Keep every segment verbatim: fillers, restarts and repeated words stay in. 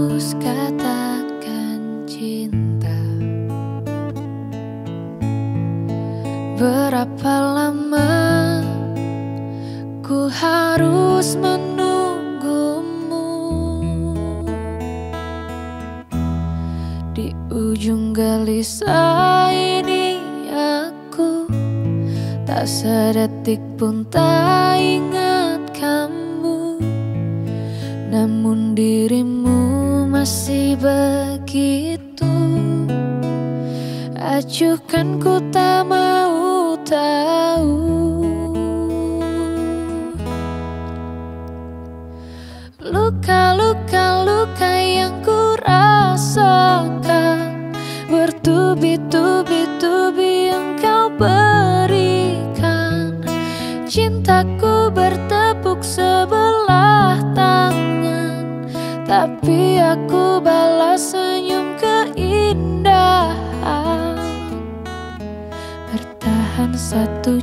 harus katakan cinta? Berapa lama ku harus menunggumu? Di ujung gelisah ini aku tak sedetik pun tak ingat kamu. Namun dirimu masih begitu acuhkan, ku tak mau tahu. Luka-luka luka yang ku rasakan, bertubi-tubi-tubi yang kau berikan. Cintaku bertepuk sebelah tangan, tapi aku balas senyum keindahan. Bertahan satu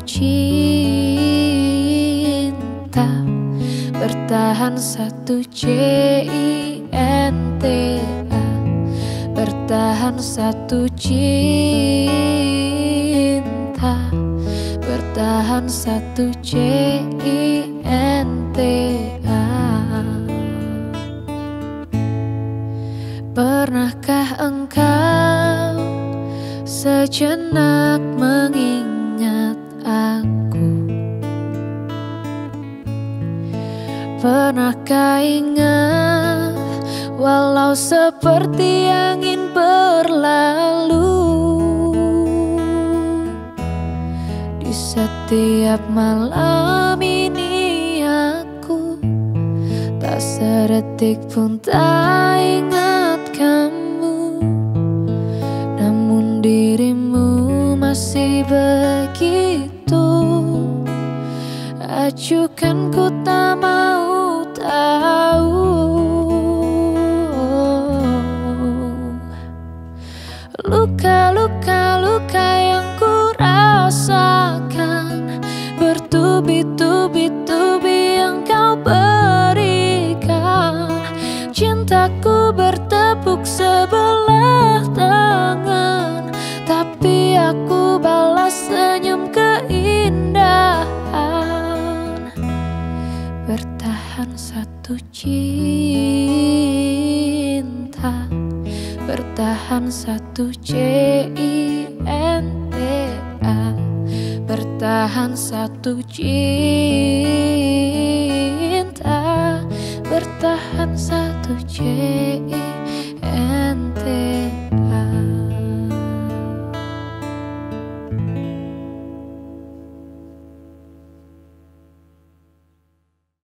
cinta, bertahan satu C I N T A, bertahan satu cinta, bertahan satu C I N T A. Pernahkah engkau sejenak mengingat aku? Pernahkah ingat walau seperti angin berlalu? Di setiap malam ini aku tak sedetik pun tak ingat kamu. Namun dirimu masih begitu acuhkan, ku tak mau tahu. Luka-luka luka yang ku rasakan, bertubi-tubi-tubi yang kau berikan. Cintaku bertepuk sebelah tangan, tapi aku balas senyum keindahan. Bertahan satu cinta, bertahan satu C I N T A, bertahan satu cinta, bertahan satu cinta.